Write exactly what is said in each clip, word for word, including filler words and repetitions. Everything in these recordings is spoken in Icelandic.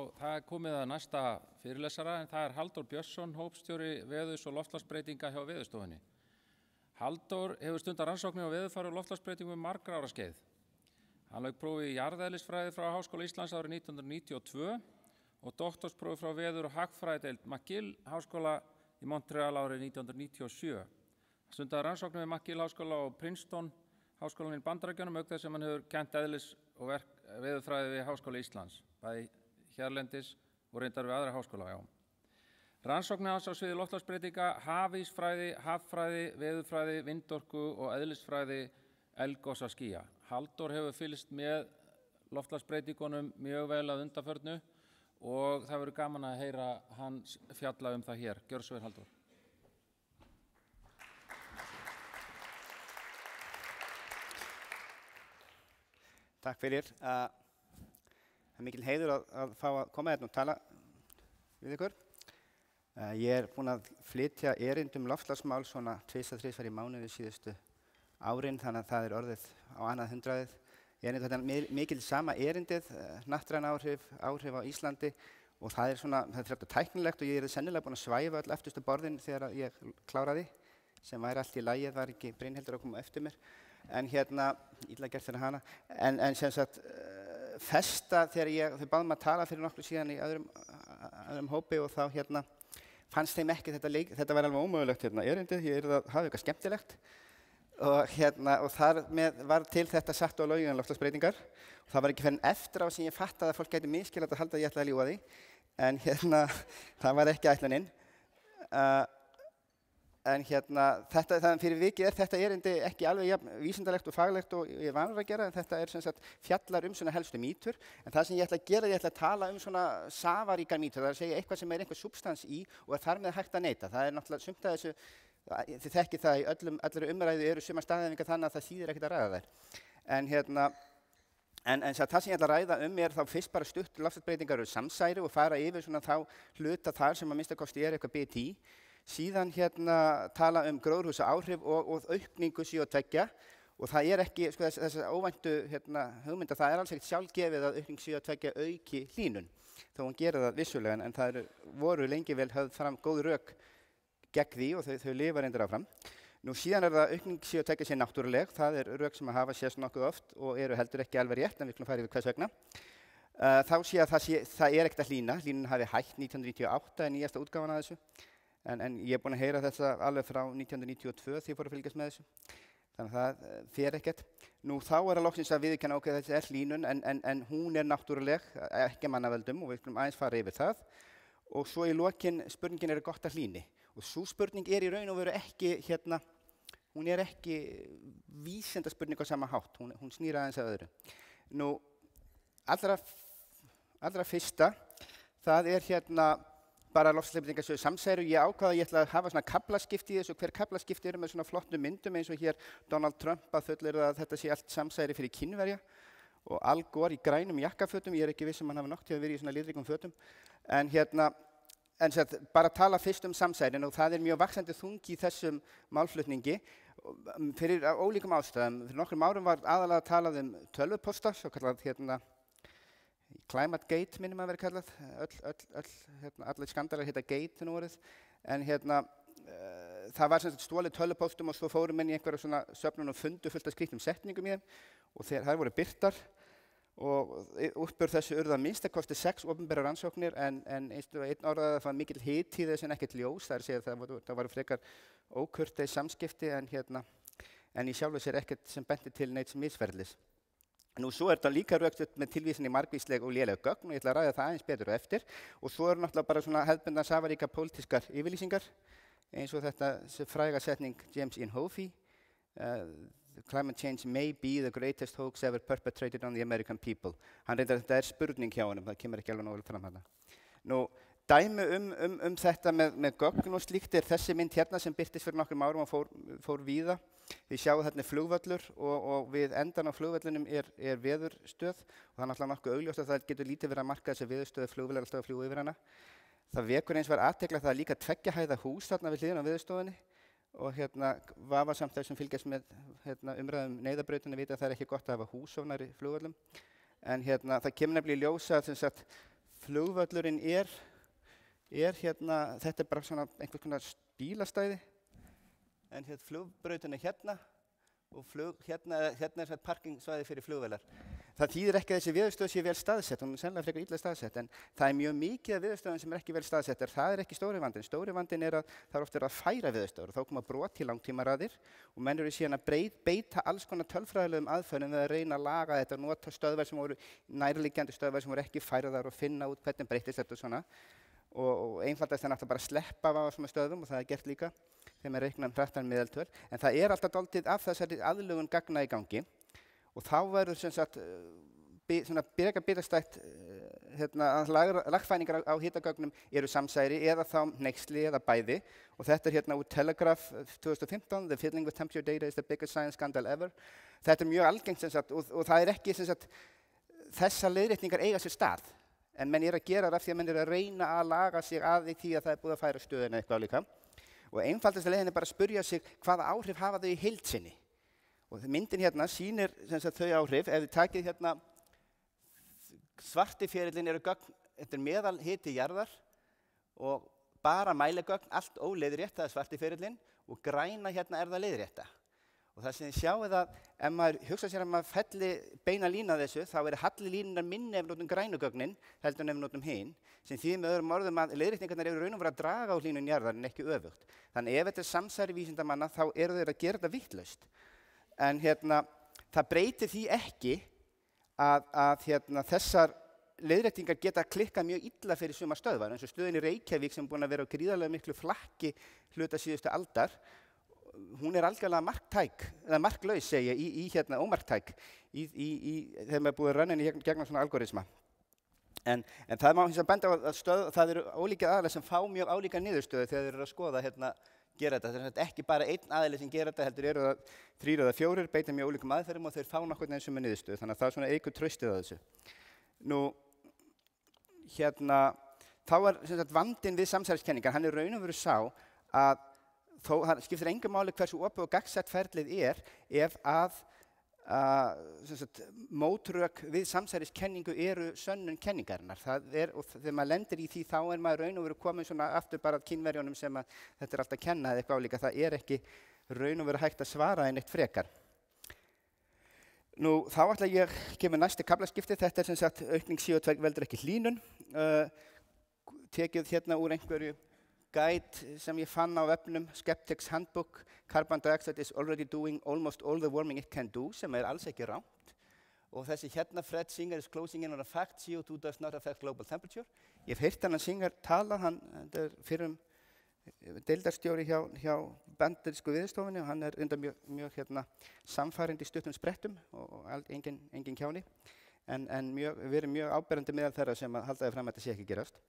það er komið að næsta fyrirlesara en það er Halldór Björnsson, hópstjóri veðurs- og loftslagsbreytinga hjá Veðurstofunni. Halldór hefur stundar rannsóknir á veðurfari og loftslagsbreytingum um margra ára skeið. Hann lauk prófi í jarðeðlisfræði frá Háskóla Íslands árið nítján hundruð níutíu og tvö og doktorsprófi frá veður- og hagfræðideild McGill háskóla í Montreal árið nítján hundruð níutíu og sjö. Hann stundaði rannsóknir við McGill háskóla og Princeton háskólann í Bandaríkjunum, auk þess sem hann hefur kennt eðlis- og verk, veðurfræði við Háskóla Íslands, bæði hérlendis og reyndar við aðra háskóla, já. Rannsóknir hans á sviði loftslagsbreytinga, hafísfræði, haffræði, veðurfræði, vindorku og eðlisfræði eldgosaskýja. Halldór hefur fylgst með loftslagsbreytingunum mjög vel að undanförnu og það verður gaman að heyra hans fjalla um það hér. Gjörðu svo vel, Halldór. Takk fyrir. Uh, það er mikil heiður að, að fá að koma hérna og tala við ykkur. Uh, ég er búinn að flytja erindum loftslagsmál svona tvisvar, þrisvar í mánuði síðustu árin, þannig að það er orðið á annað hundraðið. Ég er þetta mikil sama erindið, uh, hnattræn áhrif, áhrif á Íslandi og það er svona, það er frekar tæknilegt og ég er sennilega búinn að svæfa öll eftirstu borðin þegar ég kláraði, sem væri allt í lagi, það var ekki Brynhildur að koma eftir mér. En hérna, illa gert fyrir hana, en, en sem sagt, uh, festa þegar ég, þau báðum að tala fyrir nokkru síðan í öðrum, öðrum hópi og þá hérna fannst þeim ekki þetta leik, þetta var alveg ómögulegt hérna erindið, ég er að hafa eitthvað skemmtilegt og hérna, og þar með var til þetta satt á lögin loftslagsbreytingar og það var ekki fyrir eftir á sem ég fattaði að fólk gæti misskilað að halda að ég ætlaði að ljúga því, en hérna, það var ekki ætlunin. Uh, En hérna, þetta, þannig fyrir vikið er þetta erindi ekki alveg ja, vísindalegt og faglegt og ég er vanur að gera, en þetta er sem sagt fjallar um svona helstu mýtur. En það sem ég ætla að gera, ég ætla að tala um svona safaríkar mýtur, það er að segja eitthvað sem er einhver substans í og er þar með hægt að neyta. Það er náttúrulega sumt að þessu, þið þekkið það í öllum, allri umræðu eru sumar staðhæfingar þannig að það þýðir ekkert að ræða þær. En hérna, en, en það sem ég ætla að ræða um er þá fyrst bara stutt loftslagsbreytingar og samsæri og fara yfir svona þá hluta þar sem að minnsta kosti er eitthvað B T I. Síðan hérna tala um gróðurhúsaáhrif og, og aukningu C O tvö og það er ekki, sko, þess, þess óvæntu hérna, hugmynda, það er alls ekkert sjálfgefið að aukning C O tvö auki hlýnun, þó hún gerir það vissulega, en það eru, voru lengi vel höfð fram góð rök gegn því og þau, þau lifa reyndir áfram. Nú síðan er það aukning C O tvö sé náttúruleg, það er rök sem að hafa sést nokkuð oft og eru heldur ekki alveg rétt, en við skulum fara yfir hvers vegna. Uh, þá sé að það, sé, það er ekkert að hlýna, hlýnun hafi hætt nítján hundruð níutíu og átta en nýjasta útgáfan af þessu. En, en ég er búinn að heyra þetta alveg frá nítján hundruð níutíu og tvö því ég fór að fylgjast með þessu. Þannig að það uh, fer ekkert. Nú þá er það loksins að viðurkenna okkur að þessi er hlýnun en, en, en hún er náttúruleg, ekki mannavöldum og við skulum aðeins fara yfir það. Og svo í lokin spurningin er gott að hlýni. Og svo spurning er í raun og veru ekki hérna, hún er ekki vísindaspurning á sama hátt, hún, hún snýr aðeins að öðru. Nú allra, allra fyrsta, það er hérna bara loftslagsbreytingar séu samsæru. Ég ákvað að ég ætla að hafa svona kaflaskipti í þessu, hver kaflaskipti eru með svona flottum myndum eins og hér Donald Trump að fullyrða að þetta sé allt samsæri fyrir Kínverja og Al Gore í grænum jakkafötum, ég er ekki viss um hann hafi nokkuð að vera í svona litríkum fötum. En hérna, en sér, bara tala fyrst um samsærin og það er mjög vaxandi þungi í þessum málflutningi fyrir ólíkum ástæðum. Fyrir nokkrum árum var aðalega að talað um tölvupósta, svo kallað hérna Climate Gate minnum að vera kallað, öll, öll, öll, hérna, allir skandalar heita Gate nú orðið, en hérna, uh, það var sem sagt stólið tölvupóstum og svo fórum menn í einhverja svona söfnun og fundu fullt af skrýtnum setningum í þeim og þeir, þær voru birtar og uppur þessu urðu að minnsta kosti sex opinberar rannsóknir en, en einn orðað að það var mikil hiti þess en ekkert ljós, það er að segja að það voru, það voru frekar ókurteis samskipti en hérna, en í sjálfu sér ekkert sem benti til neins misferðlis. Nú svo er þetta líka rökstutt með tilvísun í margvísleg og léleg gögn og ég ætla að ræða það aðeins betur og eftir og svo eru náttúrulega bara svona hefðbundnar safaríkar pólitískar yfirlýsingar eins og þetta fræga setning James Inhofe uh, Climate change may be the greatest hoax ever perpetrated on the American people. Hann reyndar að þetta er spurning hjá honum, það kemur ekki alveg nógu vel fram þarna. Nú dæmi um, um, um þetta með, með gögn og slíkt er þessi mynd hérna sem birtist fyrir nokkrum árum og fór, fór víða. Við sjáum þarna flugvöllur og, og við endan á flugvöllunum er, er veðurstöð og það er náttúrulega nokkuð augljóst að það getur lítið verið að marka þessi veðurstöð flugvélar alltaf að fljúga yfir hana. Það vekur eins var athygli að það er líka tveggja hæða hús þarna við hliðina á veðurstofunni og hérna vafasamt þeir sem fylgjast með hérna, umræðum neyðarbrautinni vita að það er ekki gott að hafa hús ofnar í flugvöllum. En hérna það kemur nefnilega í ljós að flugvöllurinn er, er hérna, þetta er bara svona einhvers konar bílastæði, en hérna flugbrautin er hérna og flug, hérna, hérna er svona parkingsvæði fyrir flugvélar. Það þýðir ekki að þessi veðurstöð sé vel staðsett, hún er sennilega frekar illa staðsett, en það er mjög mikið af veðurstöðum sem er ekki vel staðsettar. Það er ekki stóri vandinn. Stóri vandinn er að það er oft verið að færa veðurstöður og þá koma brot í langtímaraðir og menn eru síðan að breyt, beita alls konar tölfræðilegum aðferðum við að reyna að laga þetta og nota stöðvar sem voru nærliggjandi stöðvar sem voru ekki færðar og finna út hvernig breytist þetta og svona. Og, og einfaldast er náttúrulega bara að sleppa af svona stöðum og það er gert líka þegar maður reiknar um hrattan meðaltöl. En það er alltaf dálítið af þessari aðlögun gagna í gangi og þá verður sem sagt by, svona byrja bitastætt hérna, lagfæringar á, á hitagögnum eru samsæri eða þá hneyksli eða bæði og þetta er hérna úr Telegraph tvö þúsund og fimmtán, The fiddling with temperature data is the biggest science scandal ever. Þetta er mjög algengt sem sagt og, og það er ekki sem sagt þessar leiðréttingar eiga sér stað. En menn er að gera það af því að menn er að reyna að laga sig að því að það er búið að færa stöðina eitthvað líka. Og einfaldasta leiðin er bara að spyrja sig hvaða áhrif hafa þau í heild sinni. Og myndin hérna sýnir sem sagt, þau áhrif. Ef þið takið hérna svarti ferillinn eru gögn, þetta er meðal hiti jarðar og bara mæligögn, allt óleiðrétt, það er svarti ferillinn og græna hérna er það leiðrétta. Og það sem þið sjáið að ef maður hugsa sér að maður felli beina lína þessu, þá er halli línunar minni ef við notum grænugögnin heldur en ef við notum hin, sem þýðir með öðrum orðum að leiðréttingarnar eru raun og veru að draga á línun jarðar en ekki öfugt. Þannig ef þetta er samsæri vísindamanna þá eru þeir að gera þetta vitlaust. En hérna, það breytir því ekki að, að hérna, þessar leiðréttingar geta klikkað mjög illa fyrir suma stöðvar, eins og stöðin í Reykjavík sem er búin að vera á gríðarlega miklu flakki hluta síðustu aldar. Hún er algjörlega marktæk, eða marklaus segja, í, í hérna ómarktæk, í, í, í, þegar maður er búið að rönna henni gegn, gegn svona algoritma. En, en það má hins vegar benda á að stöð, það eru ólíka aðilar sem fá mjög álíka niðurstöðu þegar þeir eru að skoða hérna gera þetta. Það er ekki bara einn aðili sem gera þetta, heldur eru það þrír eða fjórir, beita mjög ólíkum aðferðum og þeir fá nokkurn veginn sem er niðurstöðu. Þannig að það er svona eikur traustið á þessu. Nú, hérna, þá er sem sagt, vandinn við samsæriskenningar, hann er raun og veru sá að þó það skiptir engu máli hversu opið og gagnsætt ferlið er ef að uh, sagt, mótrök við samsæriskenningu eru sönnun kenningarinnar. Það er, og þegar maður lendir í því þá er maður raun og veru komin svona aftur bara að Kínverjunum sem að þetta er alltaf að kenna eða eitthvað álíka. Það er ekki raun og veru hægt að svara en eitt frekar. Nú þá ætla ég að kemur næsti kaflaskipti. Þetta er sem sagt aukning C O tvö veldur ekki hlýnun. Uh, tekið hérna úr einhverju guide sem ég fann á webnum, Skeptics Handbook, Carbon dioxide is already doing almost all the warming it can do, sem er alls ekki rámt. Og þessi hérna Fred Singer is closing in on a fact, C O two does not affect global temperature. Ég hef heyrt hann að Singer tala, hann er fyrrum deildarstjóri hjá, hjá bandarísku viðstofunni og hann er undan mjög, mjög hérna, samfærandi stuttum sprettum og, og engin, engin kjáni. En, en mjög, við erum mjög áberandi meðal þeirra sem að halda þið fram að þetta sé ekki gerast.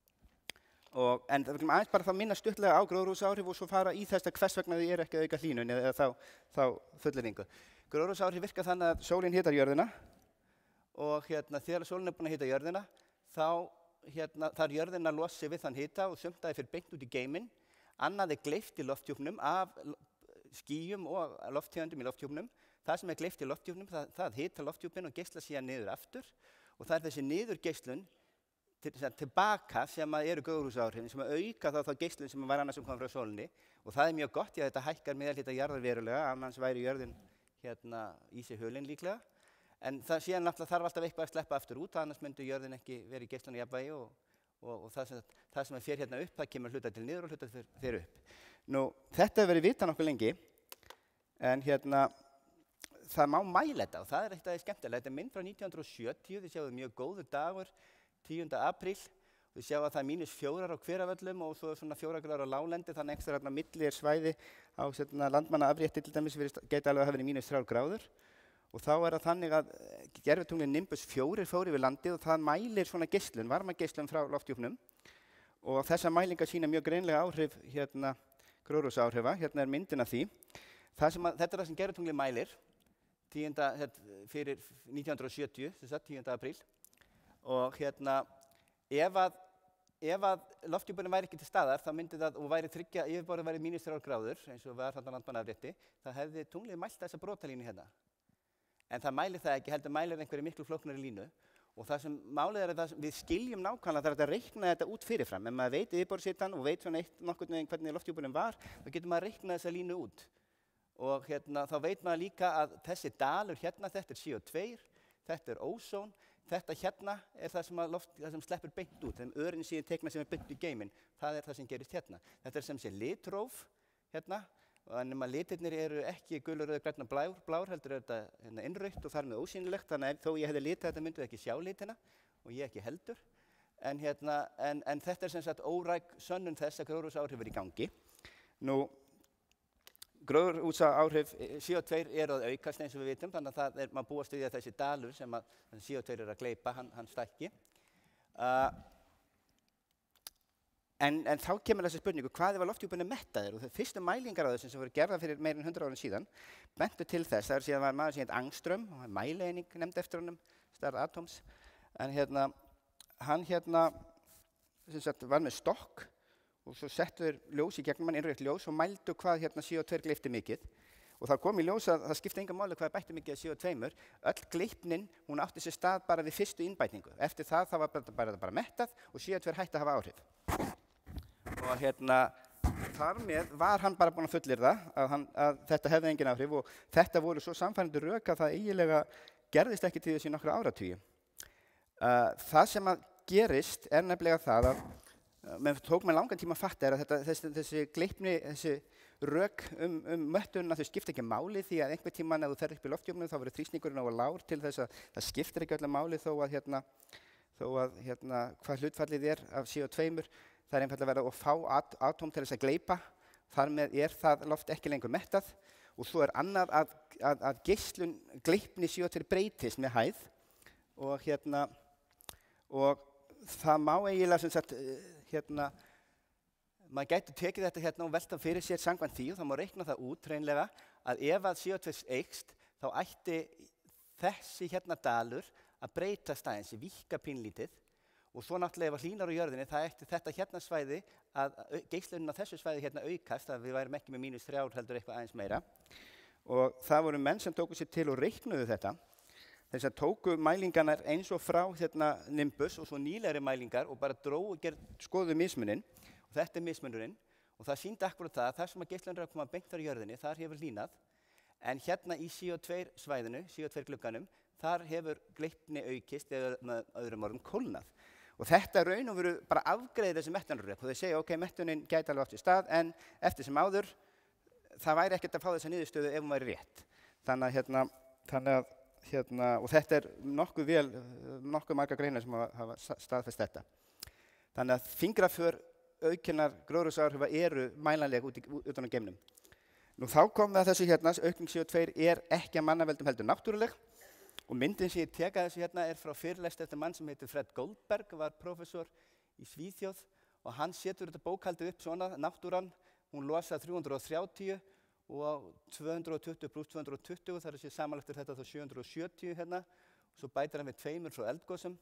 Og, en það verðum aðeins bara þá minna stuttlega á gróðurhúsaáhrif og svo fara í þess að hvers vegna þið eru ekki að auka hlýnun eða þá, þá fullyrðingu. Gróðurhúsaáhrif virka þannig að sólin hitar jörðina og hérna, þegar sólin er búin að hita jörðina þá hérna, þarf jörðin að losa sig við þann hita og sumt að það fyrir beint út í geiminn. Annað er gleypt í lofthjúpnum af skýjum og lofttegundum í lofthjúpnum. Það sem er gleypt í lofthjúpnum það, það hita lofthjúpinn og geisla síðan niður aftur og það er þessi niðurgeislun Til, tilbaka sem eru gróðurhúsaáhrifin sem að auka þá, þá geislun sem var annars sem kom frá sólinni og það er mjög gott því að þetta hækkar meðalhita jarðar verulega, annars væri jörðin hérna í sig hulin líklega. En það síðan náttúrulega þarf alltaf eitthvað að sleppa aftur út, annars myndi jörðin ekki verið í geislunni jafnvægi og, og, og það sem, það sem fer hérna upp, það kemur hluta til niður og hluta til fer upp. Nú, þetta hefur verið vitað nokkuð lengi, en hérna, það má mæla þetta og það er eitthvað skemmtilega. Þetta er mynd frá nítján hundruð og sjötíu, þið sjáum mjög góður dagur, tíunda apríl. Við sjáum að það er mínus fjórar á Hveravöllum og svo svona fjórar gráður á láglendi, þannig ekstra hérna milli er svæði á landmannaafrétti til dæmis geta alveg að hafa verið mínus þrjár gráður. Og þá er það þannig að gervitunglinn Nimbus fjórir fór yfir landið og það mælir svona geislun, varmageislun frá lofthjúpnum. Og þessar mælingar sýna mjög greinlega áhrif hérna gróðurhúsaáhrifa. Hérna er myndin af því. Það sem að, þetta er það sem gervitunglinn mælir tíunda, fyrir nítján hundruð og sjötíu, þess að tíunda apríl. Og hérna, ef að, ef að lofthjúpurinn væri ekki til staðar, þá myndi það, og væri tryggja, yfirborðið væri mínus þrjár gráður, eins og var þarna landmannaafrétti, þá hefði tunglið mælt þessa brotalínu hérna. En það mælir það ekki, heldur mælir einhverju miklu flóknari línu. Og það sem málið er að það sem við skiljum nákvæmlega þarf að reikna þetta út fyrirfram. Ef maður veit yfirborðshitann og veit svona eitt nokkurn veginn hvernig lofthjúpurinn var, þá getur maður reiknað þessa línu út. Og hérna, þá veit maður líka að þessi dalur hérna, þetta er C O tvö, þetta er ósón, þetta hérna er það sem, loft, það sem sleppur beint út, þeim örin síðan tekna sem er beint í geiminn, það er það sem gerist hérna. Þetta er sem sé litróf hérna, og nema litirnir eru ekki gulur, rauður, grænn og blár, blár heldur er þetta hérna, innrautt og þar með ósýnilegt, þannig að þó ég hefði litið þetta myndu ekki sjá litina og ég ekki heldur. En, hérna, en, en þetta er sem sagt óræk sönnun þess að gróðurhúsaáhrif er í gangi. Nú, gróðurhúsaáhrif C O tvö eru að aukast eins og við vitum, þannig að það er, maður búast við að þessi dalur sem að C O tvö er að gleypa, hann, hann stækki. Uh, en, en þá kemur þessi spurningu, hvað ef að lofthjúpurinn er mettaður? Og það fyrstu mælingar á þessum sem voru gerðar fyrir meira en hundrað árum síðan, bentu til þess, það er síðan var maður sem heit Angström, mæleining nefnd eftir honum, stærð atóms, en hérna, hann hérna, sem sagt, var með stokk, og svo settu þeir ljós í gegnum hann, innrautt ljós, og mældu hvað hérna C O tvö gleypti mikið. Og það kom í ljós að það skipti enga máli hvað bætti mikið af C O tvö. Öll gleypnin, hún átti sér stað bara við fyrstu innbætingu. Eftir það, það var bara, bara, bara mettað og C O tvö hætti að hafa áhrif. Og hérna, þar með var hann bara búinn að fullyrða að, hann, að þetta hefði engin áhrif og þetta voru svo samfærandi rök að það eiginlega gerðist ekki til þessi nokkra áratugi. Uh, það sem að gerist er nefnilega það að menn tók mér langan tíma að fatta er að þetta, þessi, þessi gleypni, þessi rök um, um möttununa, þau skipta ekki máli því að einhver tíman ef þú ferð upp í lofthjúpnum þá verður þrýstingurinn á lár til þess að það skiptir ekki öllu máli þó að, hérna, þó að hérna, hvað hlutfallið er af C O tvö, það er einfaldlega verið að fá at, atóm til þess að gleypa, þar með er það loft ekki lengur mettað og svo er annað að, að, að geislun gleypni C O tvö breytist með hæð og, hérna, og það má eiginlega sem sagt hérna, maður gæti tekið þetta hérna og velta fyrir sér samkvæmt því og þá má reikna það út hreinlega að ef að C O tvö eykst þá ætti þessi hérna dalur að breytast aðeins, víkka pínlítið og svo náttúrulega ef að hlýnar á jörðinni það ætti þetta hérna svæði að geislunin á þessu svæði hérna aukast að við værum ekki með mínus þrjár heldur eitthvað aðeins meira og það voru menn sem tóku sér til og reiknuðu þetta. Þess að tóku mælingarnar eins og frá hérna, Nimbus og svo nýlegri mælingar og bara dróðu og skoðu mismuninn og þetta er mismunurinn og það sýndi akkurat það að þar sem að geislanir er að koma beint á jörðinni, þar hefur hlýnað en hérna í C O tvö svæðinu, C O tvö glugganum, þar hefur gleypni aukist eða með öðrum orðum kólnað og þetta raun og veru bara afgreiðir þessi mettunarrök og þeir segja ok, mettunin gæti alveg átt í stað en eftir sem áður það væri ekkert að fá þessa niðurstöðu ef hún væri rétt. Þannig að, hérna, þannig að Hérna, og þetta er nokkuð vel, nokkuð marga greinar sem hafa staðfest þetta. Þannig að fingraför aukinnar gróðurhúsaáhrifa eru mælanleg út utan á geimnum. Nú þá kom það þessu hérna, aukning C O tvö er ekki að mannaveldum heldur náttúruleg og myndin sem ég teka þessu hérna er frá fyrirlestri eftir mann sem heitir Fred Goldberg, var prófessor í Svíþjóð og hann setur þetta bókhaldið upp svona, náttúran, hún losaði þrjú hundruð þrjátíu og tvö hundruð tuttugu pluss tvö hundruð tuttugu, það er sér samanlagt er þetta þá sjö hundruð sjötíu hérna og svo bætir hann við tveimur frá eldgosum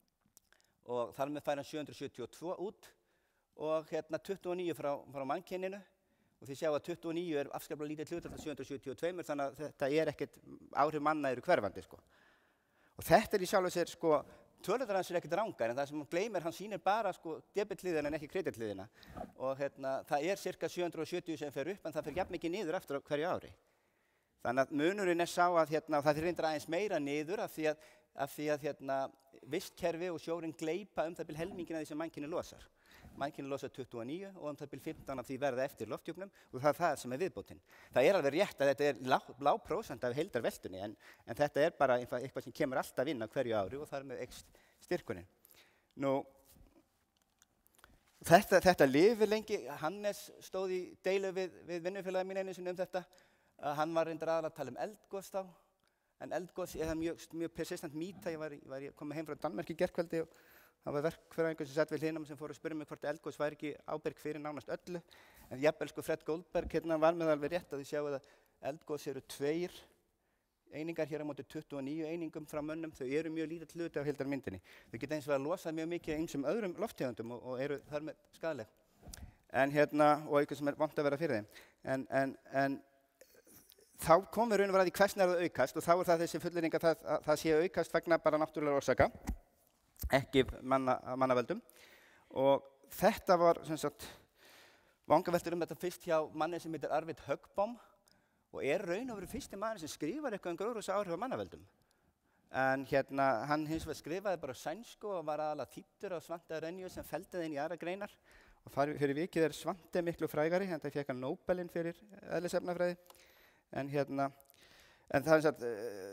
og þar með fær hann sjö hundruð sjötíu og tvö út og hérna tuttugu og níu frá, frá mannkyninu og þið sjá að tuttugu og níu er afskaplega lítið hlutfall af sjö hundruð sjötíu og tvö þannig að þetta er ekkert áhrif manna eru hverfandi sko. Og þetta er í sjálfu sér sko tölurnar hans er ekkert rangar en það sem hann gleymir, hann sýnir bara sko debitliðina en ekki kreditliðina og hérna, það er cirka sjö hundruð sjötíu sem fer upp en það fer jafn mikið niður aftur á hverju ári. Þannig að munurinn er sá að hérna, það fer reyndar aðeins meira niður af því að, af því að hérna, vistkerfi og sjórinn gleypa um það bil helmingina því sem mannkynið losar. Mannkynið losar tuttugu og níu og um það bil fimmtán af því verða eftir lofthjúpnum og það er það sem er viðbótin. Það er alveg rétt að þetta er lág, lág prósent af heildarveltunni en, en þetta er bara eitthvað sem kemur alltaf inn á hverju ári og þar með eykst styrkunin. Nú, þetta, þetta lifir lengi, Hannes stóð í deilu við, við vinnufélagi mín einu sinni um þetta. Uh, hann var reyndar aðalega að tala um eldgos þá, en eldgos er það mjög, mjög persistent mýta. Ég var, var komið heim frá Danmörk í gærkvöldi og það var verkfræðingur sem satt við hliðina sem fór að spyrja mig hvort eldgos væri ekki ábyrg fyrir nánast öllu. En jafnvel sko Fred Goldberg hérna var með alveg rétt að þið sjáu að eldgos eru tveir einingar hér á móti tuttugu og níu einingum frá mönnum. Þau eru mjög lítill hluti af heildarmyndinni. Þau geta eins og að losa mjög mikið eins um öðrum lofttegundum og, og eru þar með skaðleg. En hérna, og eitthvað sem er vant að vera fyrir þeim. En, en, en þá komum við raun og vera að því hversna er það aukast og þá er það þessi fullyrðing að það, að það sé aukast vegna bara náttúrulega orsaka. ekki manna, mannavöldum. Og þetta var sem sagt vangaveltur um þetta fyrst hjá manni sem heitir Arvid Högbohm og er raun og veru fyrsti maður sem skrifar eitthvað um gróðurhúsaáhrif á mannavöldum. En hérna, hann hins vegar skrifaði bara á sænsku og var aðalega þýddur á Svante Arrhenius sem felldi það inn í aðra greinar. Og þar fyrir vikið er Svante miklu frægari, en það fékk hann Nóbelinn fyrir eðlisefnafræði. En hérna, en það er sagt,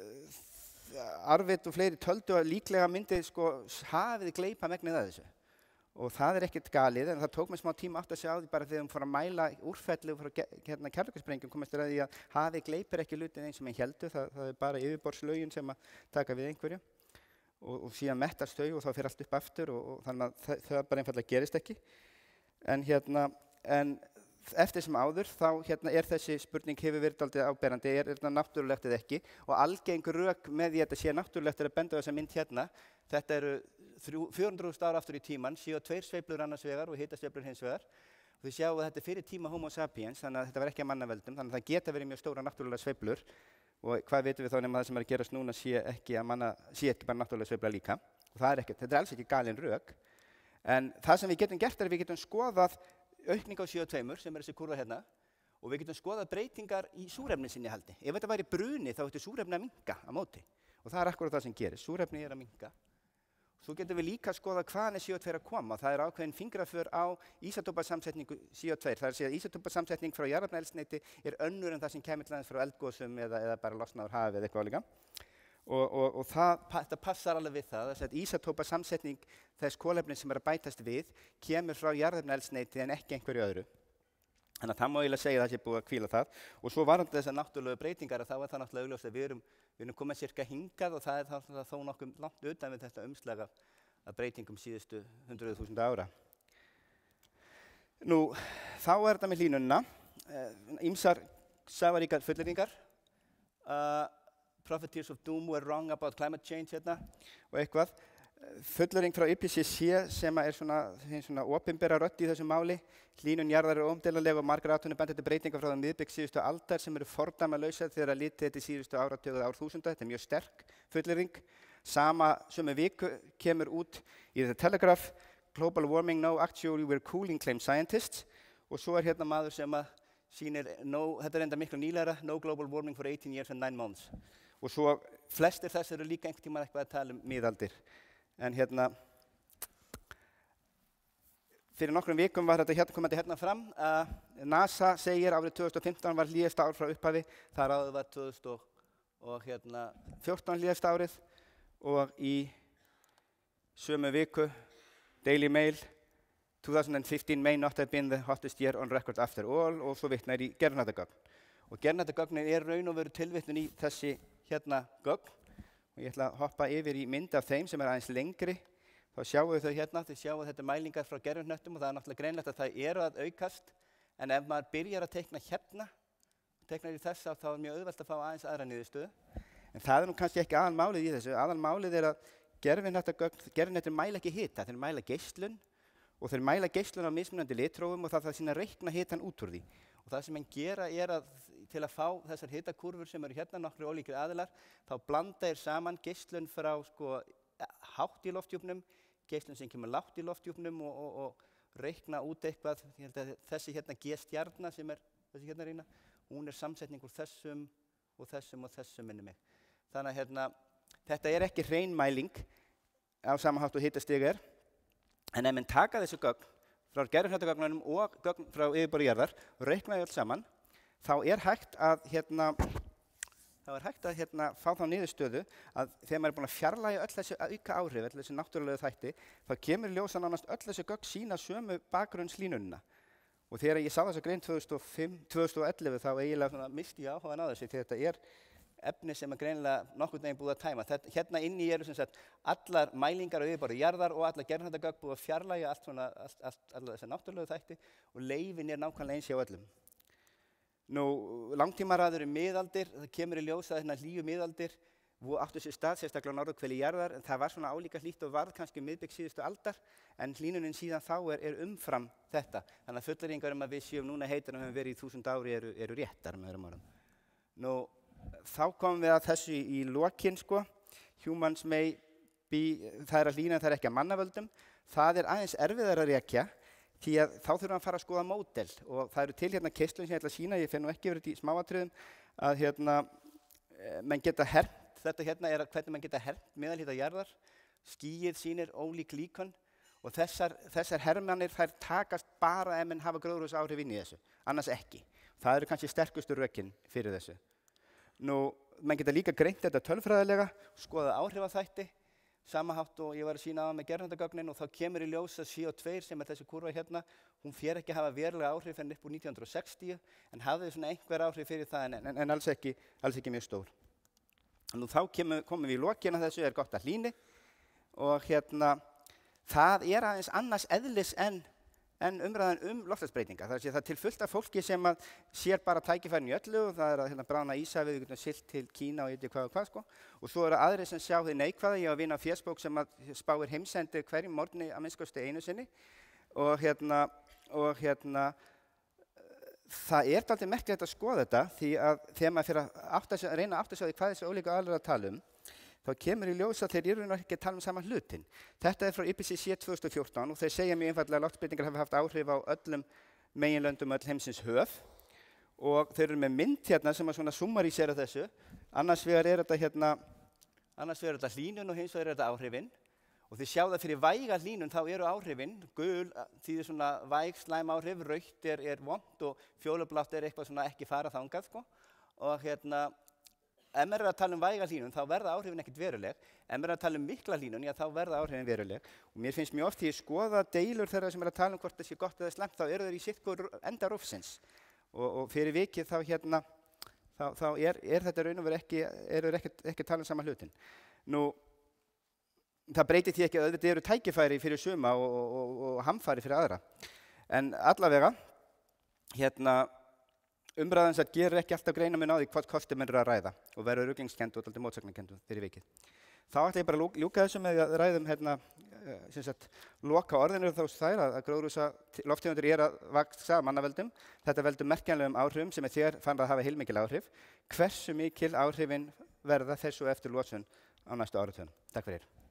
uh, Arvid og fleiri töldu að líklega myndi sko hafið gleypa megnið að þessu. Og það er ekkert galið, en það tók mig smá tíma átt að sjá því bara þegar við fórum að mæla úrfelli og fórum að hérna, kjarnorkusprengjum komast að því að hafið gleypir ekki hlutin eins og menn héldu, það, það er bara yfirborðslaugin sem að taka við einhverju og, og síðan mettast þau og þá fer allt upp aftur og, og þannig að það, það bara einfallega gerist ekki. En, hérna, en eftir sem áður þá hérna, er þessi spurning hefur verið dálítið áberandi, er þetta náttúrulegt eða ekki og algeng rök með því að þetta sé náttúrulegt er að benda á þessa mynd hérna. Þetta eru fjögur hundruð þúsund ára aftur í tíman, C O tvö sveiflur annars vegar og hitasveiflur hins vegar. Og þið sjáum að þetta er fyrir tíma Homo sapiens, þannig að þetta var ekki að mannavöldum, þannig að það geta verið mjög stóra náttúrulega sveiflur. Og hvað vitum við þá nema það sem er að gerast núna sé ekki, að manna, sé ekki bara náttúrulega sveifla líka. Og það er ekkert, þetta er alls ekki galin rök. En það sem við getum gert er að við getum skoðað aukning á C O tvö sem er þessi kurva hérna og við getum skoðað breytingar í súrefnisinnihaldi. Ef þetta væri bruni þá ætti súrefni að minnka á móti. Og það er akkurat það sem gerist, súrefni er að minnka. Svo getum við líka að skoða hvaðan er C O tvö að koma. Það er ákveðin fingraför á ísótópasamsetningu C O tvö. Það er að segja að ísótópasamsetning frá jarðefnaeldsneyti er önnur en það sem kemur til aðeins frá eldgosum eða, eða bara losna úr hafi eða eitthvað líka. Og, og, og það, það passar alveg við það. Það er að ísótópasamsetning þess kolefnis sem er að bætast við kemur frá jarðefnaeldsneyti en ekki einhverju öðru. Þannig að það má eiginlega segja að það sé búið að hvíla það. Og svo varðandi þessar náttúrulegu breytingar þá er það náttúrulega augljóst að við erum, við erum komið cirka hingað og það er þá, þó nokkuð langt utan við þetta umslag af, af breytingum síðustu hundruð þúsund ára. Nú, þá er þetta með hlýnunina. Ýmsar safaríkar fullyrðingar. Uh, Prophecies of doom were wrong about climate change hérna og eitthvað. Fullyrðing frá I P C C sem er svona, svona opinbera rödd í þessu máli. Hlýnun jarðar er óumdeilanleg og margar athuganir benda til breytinga frá það miðbik síðustu aldar sem eru fordæmalausar þegar að litið til síðustu áratug og árþúsunda. Þetta er mjög sterk fullyrðing. Sama sömu viku kemur út í The Telegraph Global warming, no, actually we're cooling, claim scientists. Og svo er hérna maður sem að sýnir, no, þetta er enda miklu nýlegra, no global warming for eighteen years and nine months. Og svo flestir þess eru líka einhvern tímann eitthvað að tala um miðaldir. En hérna, fyrir nokkrum vikum var þetta hérna komandi hérna fram. Uh, NASA segir árið tvö þúsund og fimmtán var hlýjasta ár frá upphafi. Þar áður var tvö þúsund og fjórtán hlýjasta árið. Og í sömu viku, Daily Mail, two thousand fifteen may not have been the hottest year on record after all. Og svo vitnar í gerðnættagögn. Og gerðnættagögnin er raun og veru tilvitnun í þessi hérna gögn. Og ég ætla að hoppa yfir í mynd af þeim sem er aðeins lengri. Þá sjáum við þau hérna, þau sjáum þetta mælingar frá gervihnöttum og það er náttúrulega greinlegt að það eru að aukast. En ef maður byrjar að teikna hérna, teiknar í þessa, þá er mjög auðvelt að fá aðeins aðra niðurstöðu. En það er nú kannski ekki aðalmálið í þessu. Aðalmálið er að gervihnöttir mæla ekki hita, þeir mæla geislun og þeir mæla geislun á mismunandi litrófum og það þarf síðan að reikna hitan út úr því. Og það sem menn gera er að til að fá þessar hitakúrfur sem eru hérna nokkru ólíkir aðilar, þá blanda þeir saman geislun frá sko, hátt í lofthjúpnum, geislun sem kemur lágt í lofthjúpnum og, og, og reikna út eitthvað. Ég held að þessi hérna G-stjarna sem er þessi hérna rýna, hún er samsetning úr þessum og þessum og þessum minni mig. Þannig að hérna, þetta er ekki hrein mæling á sama hátt og hitastig er, en ef menn taka þessu gögn frá gervihnöttagögnunum og gögn frá yfirborði jarðar og reikna þau öll saman, þá er hægt að, hérna, þá er hægt að hérna, fá þá niðurstöðu að þegar maður er búin að fjarlægja öll þessi auka áhrif, öll þessi náttúrulegu þætti, þá kemur í ljós að nánast öll þessi gögn sína sömu bakgrunnslínunina. Og þegar ég sá þessa grein tvö þúsund og fimm, tvö þúsund og ellefu þá eiginlega svona misti ég áhugann á þessu því þetta er efni sem er greinilega nokkurn veginn búið að tæma. Þetta, hérna inni eru sem sagt allar mælingar á yfirborði jarðar og allar gervihnöttagögn búið að fjarlægja allt svona, allt, allt, allar þessar náttúrulegu þætti og leifin er nákvæmlega eins hjá öllum. Nú, langtímaraður um miðaldir, það kemur í ljós að hérna hlýju miðaldir áttu sér stað, sérstaklega á norðurhveli jarðar, en það var svona álíka hlýtt og varð kannski um miðbik síðustu aldar, en hlýnunin síðan þá er, er umfram þetta. Þannig að fullyrðingar um að við séum núna heitar og höfum verið í þúsund ári eru, eru réttar með öðrum orðum. Nú, þá komum við að þessu í lokin, sko. Humans may upp í, það er að hlýna, það er ekki að mannavöldum, það er aðeins erfiðar að rekja, því að þá þurfum við að fara að skoða módel og það eru til hérna keislun sem ég ætla að sína, ég finn nú ekki yfir þetta í smáatriðum, að hérna, menn geta hermt, þetta hérna er hvernig menn geta hermt meðalhita jarðar, skýið sýnir ólík líkön og þessar, þessar hermannir þær takast bara ef menn hafa gróðurhúsaáhrif inn í þessu, annars ekki. Það eru kannski sterkustu rökin fyrir þessu. Nú, menn geta líka greint þetta tölfræðilega, skoða áhrifaþætti, sama hátt og ég var að sína á með gerðandagögnin og þá kemur í ljós að C O tvö sem er þessi kurva hérna, hún fer ekki að hafa verulega áhrif en upp úr nítján hundruð og sextíu en hafði svona einhver áhrif fyrir það en, en, en alls, ekki, alls ekki mjög stór. Nú þá kemur, komum við í lokina þessu, er gott að hlýni og hérna, það er aðeins annars eðlis en, en umræðan um loftslagsbreytingar. Það er, það er til fullt af fólki sem að sér bara tækifærin í öllu og það er að hérna, bráðna íshafið, við getum silt til Kína og eitthvað og hvað sko. Og svo eru aðrir sem sjá því neikvæða. Ég á að vinna á fésbók sem að spáir heimsendi hverjum morgni að minnskosti einu sinni. Og hérna, og hérna, það er dálítið merkilegt að skoða þetta því að þegar maður fyrir að, átta sig, að reyna að átta sig á því hvað þessi ólíku aðilar að tala um, þá kemur í ljós að þeir eru náttúrulega ekki að tala um sama hlutin. Þetta er frá I P C C tvö þúsund og fjórtán og þeir segja mjög einfaldlega að loftslagsbreytingar hafa haft áhrif á öllum meginlöndum og öll heimsins höf og þeir eru með mynd hérna sem að svona summarísera þessu. Annars vegar er þetta hérna, annars vegar er þetta hlýnun og hins vegar er þetta áhrifin. Og þið sjá það fyrir væga hlýnun þá eru áhrifin, gul þýðir svona væg slæm áhrif, rautt er, er vont og fjólublátt er eitthvað svona ekki fara þangað sko. Og hérna, ef maður er að tala um væga hlýnun þá verða áhrifin ekkert veruleg, ef maður er að tala um mikla hlýnun, já þá verða áhrifin veruleg. Og mér finnst mjög oft því að skoða deilur þeirra sem er að tala um hvort það sé gott eða slæmt, þá eru þeir í sitt góð enda rófsins. Og, og fyrir vikið þá hérna, þá, þá er, er þetta raun og veru ekki, eru ekki, ekki tala um sama hlutin. Nú, það breytir því ekki að auðvitað eru tækifæri fyrir suma og, og, og, og hamfæri fyrir aðra. En allavega, hérna, umræðan sem gerir ekki alltaf greina mun á því hvað kostum menn eru að ræða og verður ruglingskennd og dálítið mótsagnakennd fyrir vikið. Þá ætla ég bara að ljúka þessu með að ræðum hérna, sem sagt, loka orðinu þá þær að gróðurhúsa lofttegundir er að vaxa af mannaveldum. Þetta veldur merkjanlegum áhrifum sem er þér fann að hafa heilmikil áhrif. Hversu mikil áhrifin verða þessu eftir losun á næstu áratugum. Takk fyrir.